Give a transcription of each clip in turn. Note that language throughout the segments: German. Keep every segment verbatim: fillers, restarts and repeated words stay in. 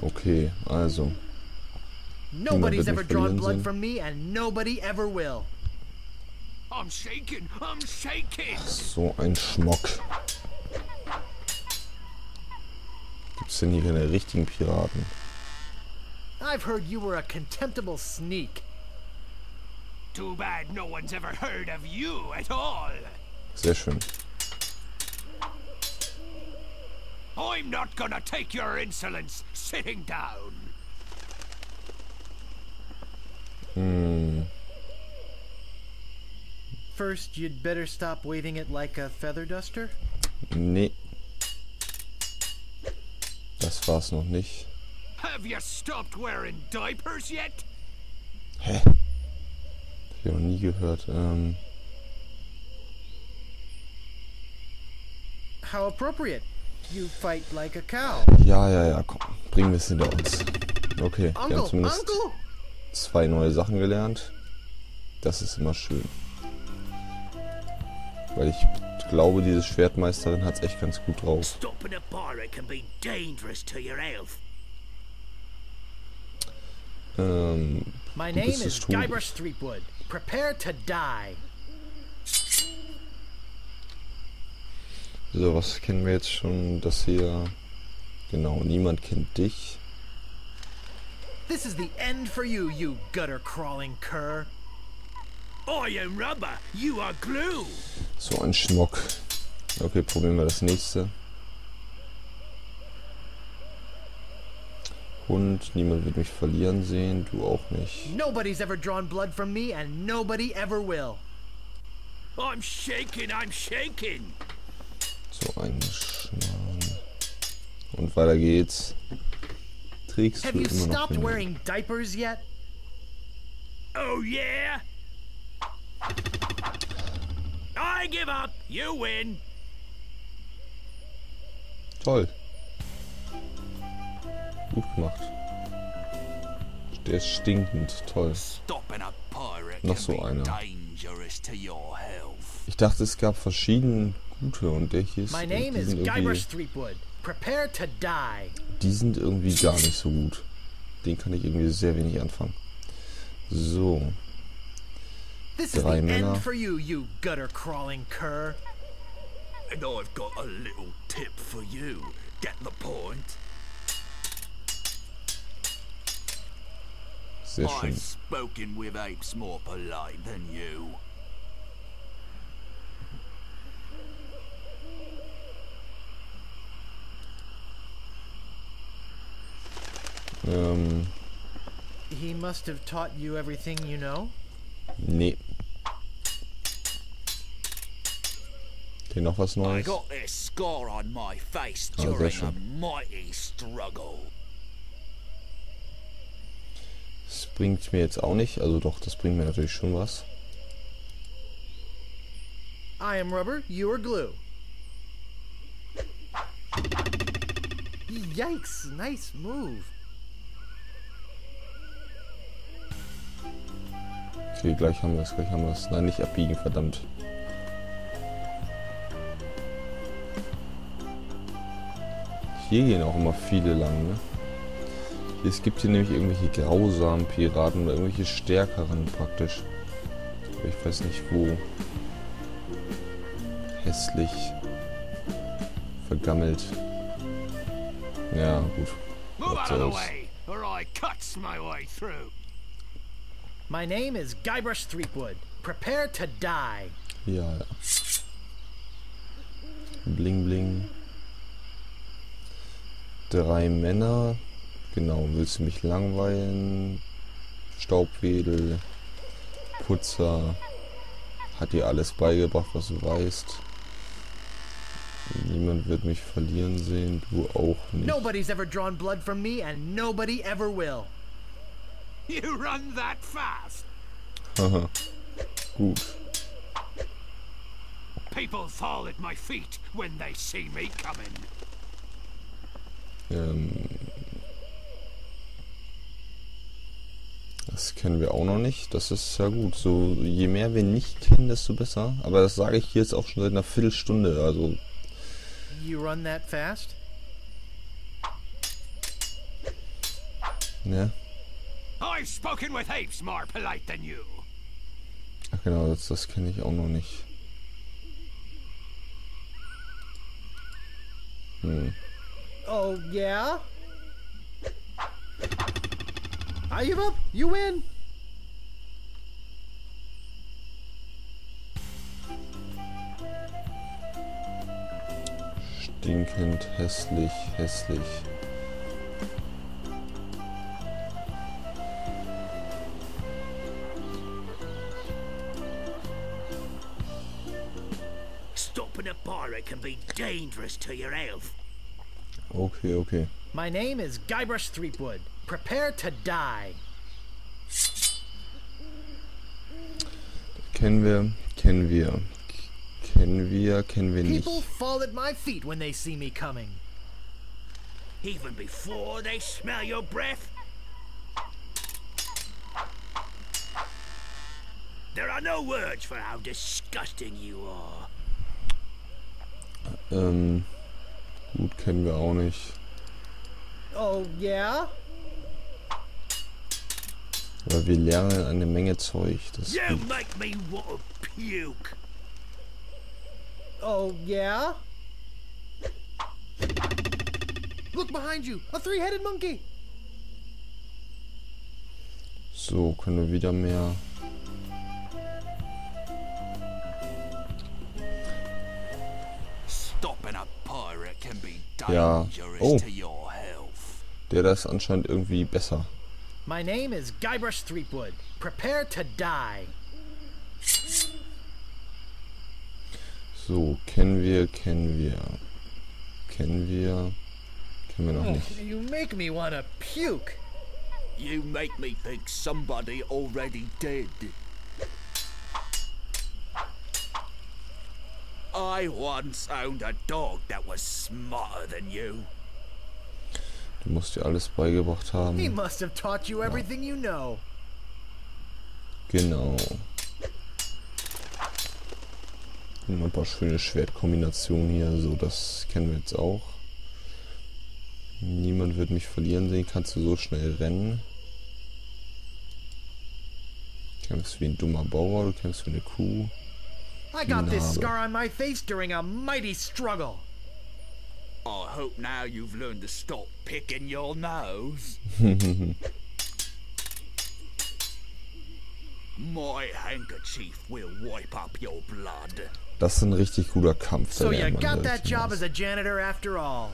Okay, also. Nobody's ever drawn blood from me and nobody ever will. I'm shaking, I'm shaking. So ein Schmock. Gibt's denn hier keine richtigen Piraten? I've heard you were a contemptible sneak. Too bad no one's ever heard of you at all. Sehr schön. I'm not gonna take your insolence sitting down. Hm. First, you'd better stop waving it like a feather duster. Nee. Das war's noch nicht. Have you stopped wearing diapers yet? Hä? Hab ich noch nie gehört. Ähm. How appropriate. You fight like a cow. Ja, ja, ja, komm. Bringen wir es hinter uns. Okay, wir haben Uncle, zumindest Uncle. zwei neue Sachen gelernt. Das ist immer schön. Weil ich glaube, diese Schwertmeisterin hat es echt ganz gut drauf. Stopping a pirate can be dangerous to your health. Ähm, My du name bist es is tun. Guybrush Threepwood. Prepare to die. So, was kennen wir jetzt schon? Das hier. Genau, niemand kennt dich. This is the end for you, you gutter-crawling cur. I am rubber, you are glue. So ein Schmock. Okay, probieren wir das nächste. Hund, niemand wird mich verlieren sehen, du auch nicht. Nobody's ever drawn blood from me and nobody ever will. I'm shaking, I'm shaking. So ein Schmarrn. Und weiter geht's. Trägst Have du you immer noch stopped den... wearing diapers yet? Oh yeah? I give up, you win. Toll. Gut gemacht. Der ist stinkend. Toll. Stopping a pirate Noch can so be einer. dangerous to your health. Ich dachte, es gab verschiedene gute und der hier ist... My die name is sind Guybrush irgendwie, Threepwood. Prepare to die. die sind irgendwie gar nicht so gut. Den kann ich irgendwie sehr wenig anfangen. So. This is Drei the Männer. end for you, you gutter-crawling cur. And I've got a little tip for you. Get the point? Sehr schön. I've spoken with apes more polite than you. Ähm, He must have taught you everything you know. nee. Okay, noch was I Neues? got this scar on my face Oh, sehr during a schön. mighty struggle. Das bringt mir jetzt auch nicht. Also doch, das bringt mir natürlich schon was. I am rubber, you are glue. Yikes, nice move. Okay, gleich haben wir es, gleich haben wir es. Nein, nicht abbiegen, verdammt. Hier gehen auch immer viele lang, ne? Es gibt hier nämlich irgendwelche grausamen Piraten oder irgendwelche stärkeren praktisch. Aber ich weiß nicht wo. Hässlich. Vergammelt. Ja, gut. Move Was out of the soll's. way, or I cuts my way through. My name is Guybrush Threepwood. Prepare to die. Ja, ja. Bling bling. Drei Männer. Genau, willst du mich langweilen? Staubwedel. Putzer. Hat dir alles beigebracht, was du weißt. Niemand wird mich verlieren sehen, du auch nicht. Nobody's ever drawn blood from me and nobody ever will. You run that fast? Haha. Gut. People fall at my feet when they see me coming. Ähm, das kennen wir auch noch nicht. Das ist ja gut. So, je mehr wir nicht kennen, desto besser. Aber das sage ich hier jetzt auch schon seit einer Viertelstunde. Also, You run that fast? Ne? I've spoken with apes more polite than you. Ach genau, das, das kenne ich auch noch nicht. Hm. Oh, yeah? I give up. You win. Stinkend, hässlich, hässlich. Stopping a pirate can be dangerous to your health. Okay, okay. My name is Guybrush Threepwood. Prepare to die. Kennen wir, kennen wir. Kennen wir, kennen wir nicht. People fall at my feet when they see me coming. Even before they smell your breath? There are no words for how disgusting you are. Ähm, gut, kennen wir auch nicht. Oh, yeah? Aber wir lernen eine Menge Zeug. Das ist You gut. make me want to puke. Oh, yeah? Look behind you! A three-headed monkey! So, können wir wieder mehr. Stopping a pirate can be Ja. dangerous Oh. to your health. Der da ist anscheinend irgendwie besser. My name is Guybrush Threepwood. Prepare to die. So, kennen wir, kennen wir. Kennen wir. Kennen wir noch Oh, nicht. you make me want to puke. You make me think somebody already did. I once owned a dog that was smarter than you. Du musst dir alles beigebracht He haben. must have taught you everything you know. Genau. Und ein paar schöne Schwertkombinationen hier. So, das kennen wir jetzt auch. Niemand wird mich verlieren sehen. Kannst du so schnell rennen? Du kämpfst wie ein dummer Bauer. Du kämpfst wie eine Kuh. I got this Narbe. scar on my face during a mighty struggle. I hope now you've learned to stop picking your nose. My handkerchief will wipe up your blood. Das ist ein richtig guter Kampf. Da So you lernt man got das that job hinaus. as a janitor after all.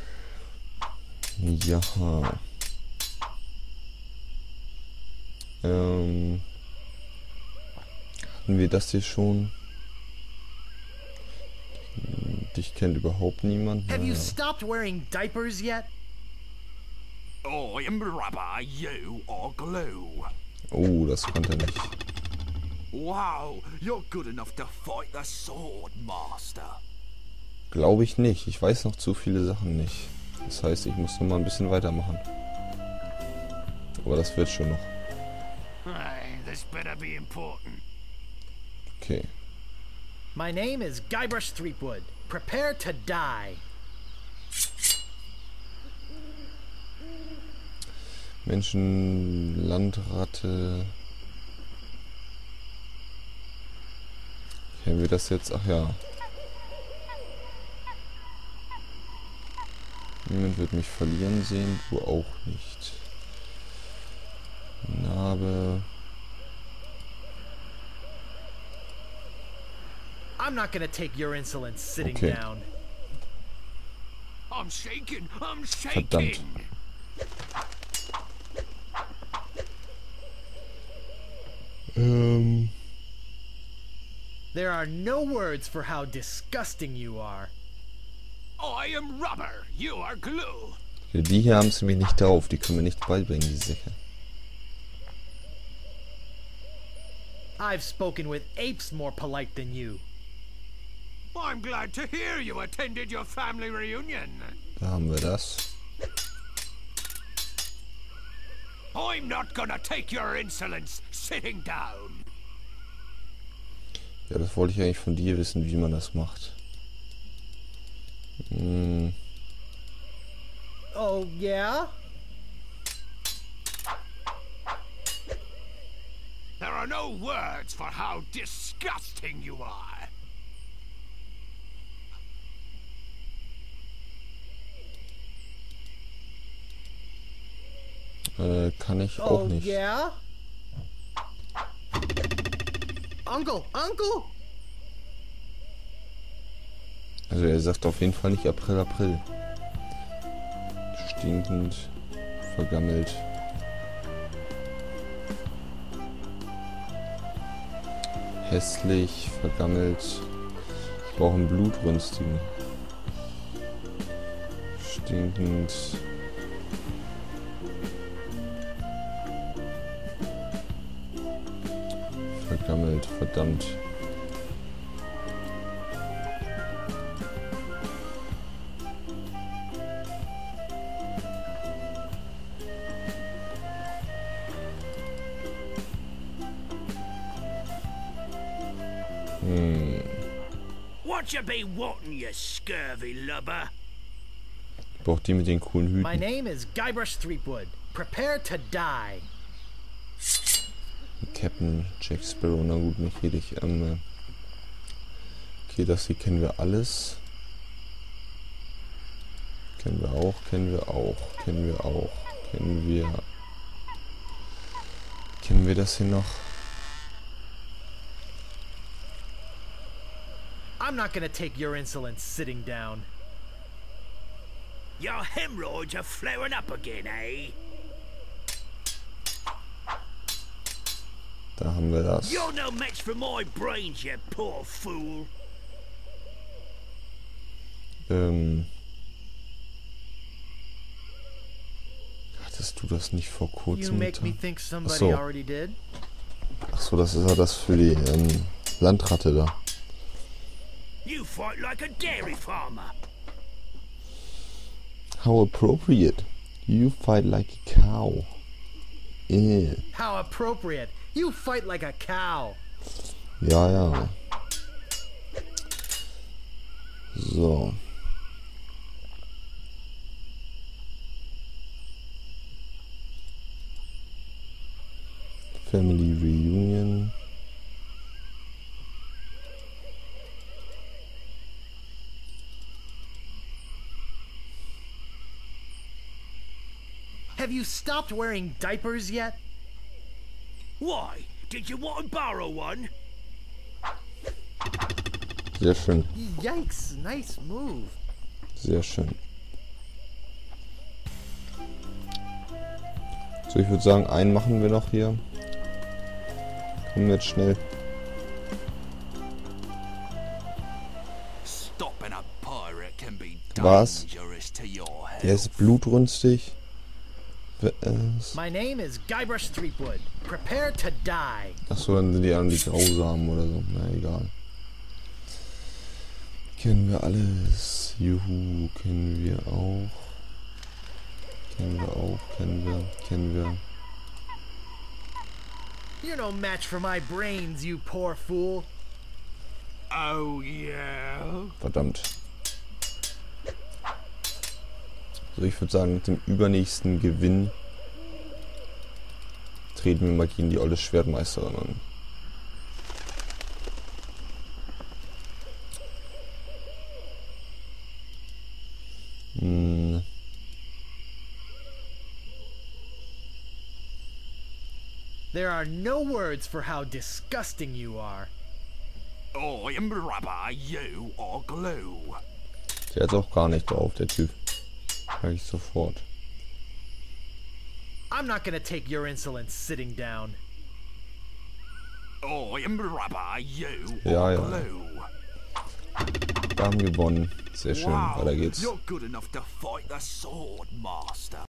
Ja. Ähm. Hatten wir das hier schon? Dich kennt überhaupt niemand. Have you Naja. stopped wearing diapers yet? I am rubber, you are glue. Oh, das konnte er nicht. Wow, you're good enough to fight the sword master. Glaube ich nicht. Ich weiß noch zu viele Sachen nicht. Das heißt, ich muss noch mal ein bisschen weitermachen. Aber das wird schon noch. Hey, this better be important. Okay. My name is Guybrush Threepwood. Prepare to die. Menschen, Landratte. Kennen wir das jetzt? Ach ja. Niemand wird mich verlieren sehen, du auch nicht. Narbe. I'm not gonna take your insolence sitting Okay. down. I'm shaking, I'm shaking. Verdammt. Ähm. There are no words for how disgusting you are. I am rubber, you are glue. Die hier haben es nämlich nicht drauf. Die können wir nicht beibringen, die Säcke. I've spoken with apes more polite than you. I'm glad to hear you attended your family reunion. Da haben wir das. I'm not gonna take your insolence sitting down. Ja, das wollte ich eigentlich von dir wissen, wie man das macht. Hm. Oh, yeah? There are no words for how disgusting you are. Äh, kann ich auch Oh, nicht. yeah? Uncle, Uncle? Also er sagt auf jeden Fall nicht April, April. Stinkend, vergammelt. Hässlich, vergammelt. Ich brauche einen blutrünstigen. Stinkend. Vergammelt, verdammt. Hm. What you be wanting, you scurvy lubber? Ich brauche die mit den coolen My Hüten. name is Guybrush Threepwood. Prepare to die. Captain Jack Sparrow, na gut, nicht richtig. Ähm, okay, das hier kennen wir alles. Kennen wir auch, kennen wir auch, kennen wir auch, kennen wir... Kennen wir das hier noch? I'm not gonna take your insolence sitting down. Your hemorrhoids are flaring up again, eh? Da haben wir das. You're no match for my brains, you poor fool. Ähm... Hattest du das nicht vor You kurzem make me getan? think somebody so. already did. Achso, das ist ja das für die ähm, Landratte da. You fight like a dairy farmer. How appropriate. You fight like a cow. Äh. How appropriate. You fight like a cow. Ja, ja. So. Family Reunion. Have you stopped wearing diapers yet? Why? Did you want to borrow one? Sehr schön. Yikes, nice move. Sehr schön. So, ich würde sagen, einen machen wir noch hier. Kommen wir jetzt schnell. Stopping a pirate can be Was? dangerous to your health. Der ist blutrünstig. Was? My name is Guybrush Threepwood. Prepare to die. Achso, dann sind die anderen die Grausamen oder so. Na egal. Kennen wir alles. Juhu, kennen wir auch. Kennen wir auch, kennen wir, kennen wir. You're no match for my brains, you poor fool. Oh yeah. Verdammt. Also ich würde sagen, mit dem übernächsten Gewinn treten wir mal gegen die olle Schwertmeisterin an. Hm. There are no words for how disgusting you are. I am rubber, you are glue. Der hat auch gar nicht drauf, der Typ. Mag ich sofort. I'm not gonna take your insolence sitting down. I am rubber, you Ja, are ja. glue. Wir haben gewonnen. Sehr schön, Wow, weiter geht's. you're good enough to fight the sword master.